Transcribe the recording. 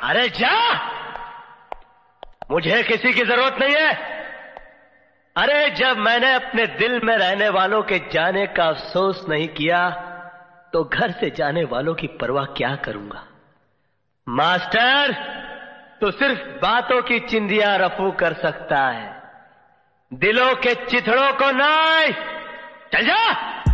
अरे जा, मुझे किसी की जरूरत नहीं है। अरे जब मैंने अपने दिल में रहने वालों के जाने का अफसोस नहीं किया तो घर से जाने वालों की परवाह क्या करूंगा। मास्टर, तो सिर्फ बातों की चिंदियां रफू कर सकता है, दिलों के चिथड़ों को नहीं। चल जा।